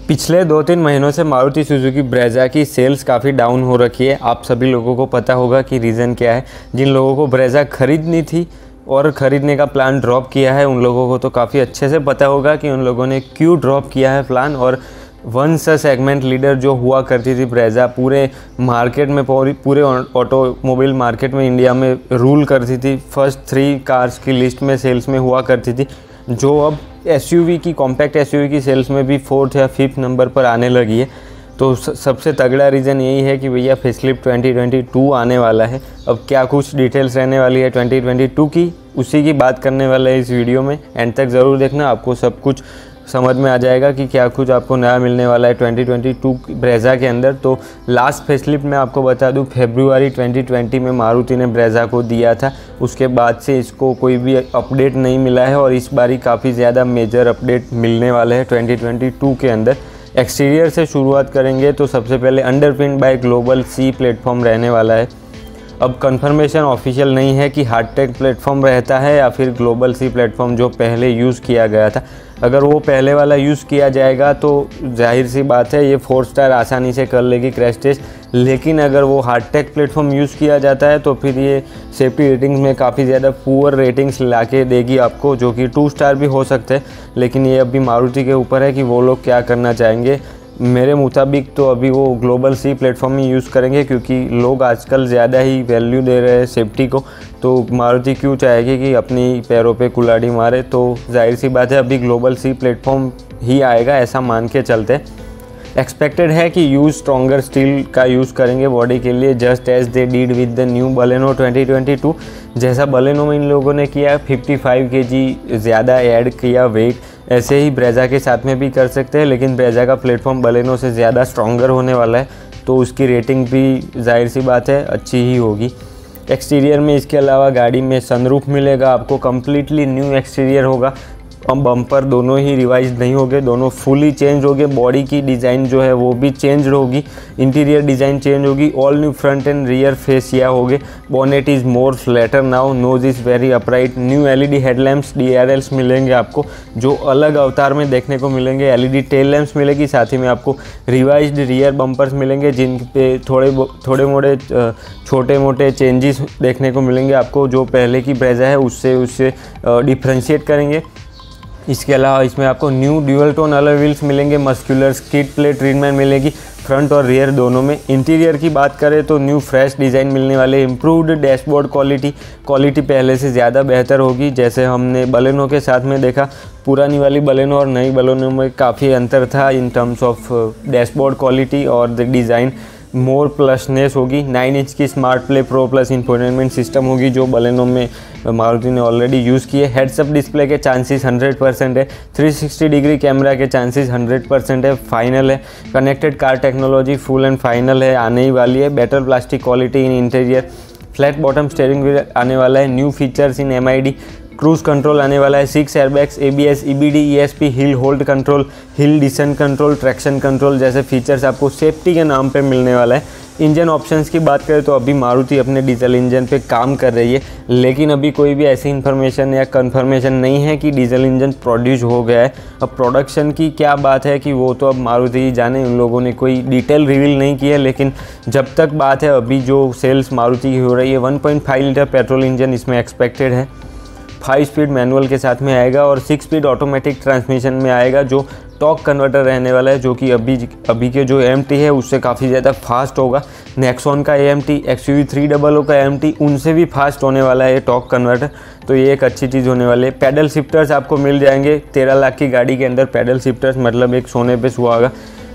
पिछले 2-3 महीनों से मारुति सुजुकी ब्रेज़ा की सेल्स काफ़ी डाउन हो रखी है। आप सभी लोगों को पता होगा कि रीज़न क्या है। जिन लोगों को ब्रेज़ा ख़रीदनी थी और ख़रीदने का प्लान ड्रॉप किया है, उन लोगों को तो काफ़ी अच्छे से पता होगा कि उन लोगों ने क्यों ड्रॉप किया है प्लान। और वंस सेगमेंट लीडर जो हुआ करती थी ब्रेज़ा, पूरे मार्केट में, पूरे ऑटोमोबाइल मार्केट में इंडिया में रूल करती थी। फर्स्ट 3 कार्स की लिस्ट में सेल्स में हुआ करती थी, जो अब एसयूवी की, कॉम्पैक्ट एसयूवी की सेल्स में भी 4th या 5th नंबर पर आने लगी है। तो सबसे तगड़ा रीज़न यही है कि भैया फेसलिफ्ट 2022 आने वाला है। अब क्या कुछ डिटेल्स रहने वाली है 2022 की, उसी की बात करने वाला है इस वीडियो में। एंड तक ज़रूर देखना, आपको सब कुछ समझ में आ जाएगा कि क्या कुछ आपको नया मिलने वाला है 2022 ब्रेज़ा के अंदर। तो लास्ट फेसलिफ्ट में आपको बता दूं, फरवरी 2020 में मारुति ने ब्रेज़ा को दिया था। उसके बाद से इसको कोई भी अपडेट नहीं मिला है और इस बारी काफ़ी ज़्यादा मेजर अपडेट मिलने वाले हैं 2022 के अंदर। एक्सटीरियर से शुरुआत करेंगे तो सबसे पहले underpinned by global C platform रहने वाला है। अब कंफर्मेशन ऑफिशियल नहीं है कि हार्टेक प्लेटफॉर्म रहता है या फिर ग्लोबल सी प्लेटफॉर्म जो पहले यूज़ किया गया था। अगर वो पहले वाला यूज़ किया जाएगा तो जाहिर सी बात है ये 4 स्टार आसानी से कर लेगी क्रैश टेस्ट। लेकिन अगर वो हार्टेक प्लेटफॉर्म यूज़ किया जाता है तो फिर ये सेफ्टी रेटिंग्स में काफ़ी ज़्यादा पुअर रेटिंग्स ला के देगी आपको, जो कि 2 स्टार भी हो सकते हैं। लेकिन ये अभी मारुति के ऊपर है कि वो लोग क्या करना चाहेंगे। मेरे मुताबिक तो अभी वो ग्लोबल सी प्लेटफॉर्म ही यूज़ करेंगे, क्योंकि लोग आजकल ज़्यादा ही वैल्यू दे रहे हैं सेफ्टी को। तो मारुति क्यों चाहेगी कि अपनी पैरों पे कुल्हाड़ी मारे। तो जाहिर सी बात है अभी ग्लोबल सी प्लेटफॉर्म ही आएगा, ऐसा मान के चलते। एक्सपेक्टेड है कि यूज़ स्ट्रॉन्गर स्टील का यूज़ करेंगे बॉडी के लिए, just as they did with the new Baleno 2022। जैसा बलेनो में इन लोगों ने किया, 55 kg ज़्यादा ऐड किया वेट, ऐसे ही ब्रेज़ा के साथ में भी कर सकते हैं। लेकिन ब्रेज़ा का प्लेटफॉर्म बलेनो से ज़्यादा स्ट्रॉन्गर होने वाला है, तो उसकी रेटिंग भी जाहिर सी बात है अच्छी ही होगी। एक्सटीरियर में इसके अलावा गाड़ी में सनरूफ मिलेगा आपको, कम्प्लीटली न्यू एक्सटीरियर होगा। बम्पर दोनों ही रिवाइज नहीं होंगे, दोनों फुली चेंज होंगे। बॉडी की डिज़ाइन जो है वो भी चेंज होगी, इंटीरियर डिज़ाइन चेंज होगी। All new front and rear face या होंगे। Bonnet is more flatter now, nose is very upright. New LED headlamps DRLs मिलेंगे आपको, जो अलग अवतार में देखने को मिलेंगे। एलईडी टेल लैम्प्स मिलेगी, साथ ही में आपको रिवाइज्ड रियर बम्पर्स मिलेंगे, जिन पे थोड़े मोड़े छोटे मोटे चेंजेस देखने को मिलेंगे आपको, जो पहले की ब्रेज़ा है उससे डिफ्रेंशिएट करेंगे। इसके अलावा इसमें आपको new dual tone alloy wheels मिलेंगे, मस्कुलर स्किड प्लेट ट्रीटमेंट मिलेगी फ्रंट और रियर दोनों में। इंटीरियर की बात करें तो न्यू फ्रेश डिज़ाइन मिलने वाले, इम्प्रूव्ड डैशबोर्ड क्वालिटी पहले से ज़्यादा बेहतर होगी। जैसे हमने बलेनो के साथ में देखा, पुरानी वाली बलेनो और नई बलेनो में काफ़ी अंतर था in terms of dashboard quality और द डिज़ाइन। मोर प्लसनेस होगी। 9 इंच की smart play pro plus infotainment system होगी, जो बलेनो में मारुति ने ऑलरेडी यूज़ किए। हेड्सअप डिस्प्ले के चांसेस 100% है। 360 डिग्री कैमरा के चांसेस 100% है, फाइनल है। Connected car technology full and final है, आने ही वाली है। Better plastic quality in interior, flat bottom steering wheel आने वाला है। New features in MID, cruise control आने वाला है। 6 airbags, ABS, EBD, ESP, hill hold control, hill descent control, traction control जैसे फीचर्स आपको सेफ्टी के नाम पे मिलने वाला है। इंजन ऑप्शंस की बात करें तो अभी मारुति अपने डीजल इंजन पे काम कर रही है, लेकिन अभी कोई भी ऐसी इन्फॉर्मेशन या कंफर्मेशन नहीं है कि डीजल इंजन प्रोड्यूस हो गया है। अब प्रोडक्शन की क्या बात है कि वो तो अब मारुति ही जाने, उन लोगों ने कोई डिटेल रिवील नहीं की है। लेकिन जब तक बात है, अभी जो सेल्स मारुति की हो रही है, 1.5 लीटर पेट्रोल इंजन इसमें एक्सपेक्टेड है। 5 स्पीड मैनुअल के साथ में आएगा और 6 स्पीड ऑटोमेटिक ट्रांसमिशन में आएगा, जो टॉर्क कन्वर्टर रहने वाला है, जो कि अभी के जो AMT है उससे काफ़ी ज़्यादा फास्ट होगा। नेक्सॉन का AMT, XUV 300 का AMT, उनसे भी फास्ट होने वाला है ये टॉर्क कन्वर्टर। तो ये एक अच्छी चीज़ होने वाली है। पैडल शिफ्टर्स आपको मिल जाएंगे 13 लाख की गाड़ी के अंदर। पैडल शिफ्टर्स मतलब एक सोने पे सुहागा।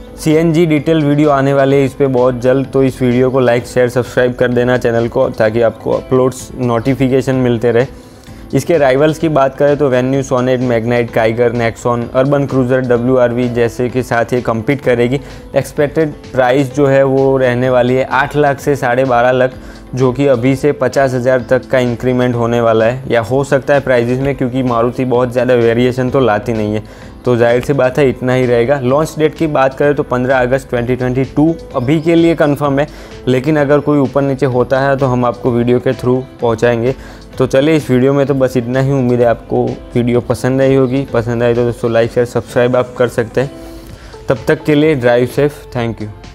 CNG डिटेल वीडियो आने वाले है इस पर बहुत जल्द, तो इस वीडियो को लाइक शेयर सब्सक्राइब कर देना चैनल को, ताकि आपको अपलोड्स नोटिफिकेशन मिलते रहे। इसके राइवल्स की बात करें तो Venue, Sonet, Magnite, Kiger, Nexon, Urban Cruiser, WRV जैसे के साथ ये कम्पीट करेगी। एक्सपेक्टेड प्राइस जो है वो रहने वाली है 8 लाख से 12.5 लाख, जो कि अभी से 50,000 तक का इंक्रीमेंट होने वाला है, या हो सकता है प्राइजेस में, क्योंकि मारुति बहुत ज़्यादा वेरिएशन तो लाती नहीं है। तो जाहिर सी बात है इतना ही रहेगा। लॉन्च डेट की बात करें तो 15 अगस्त 2022 अभी के लिए कंफर्म है, लेकिन अगर कोई ऊपर नीचे होता है तो हम आपको वीडियो के थ्रू पहुंचाएंगे। तो चलिए इस वीडियो में तो बस इतना ही। उम्मीद है आपको वीडियो पसंद आई होगी। पसंद आई तो दोस्तों लाइक शेयर सब्सक्राइब आप कर सकते हैं। तब तक के लिए ड्राइव सेफ। Thank you.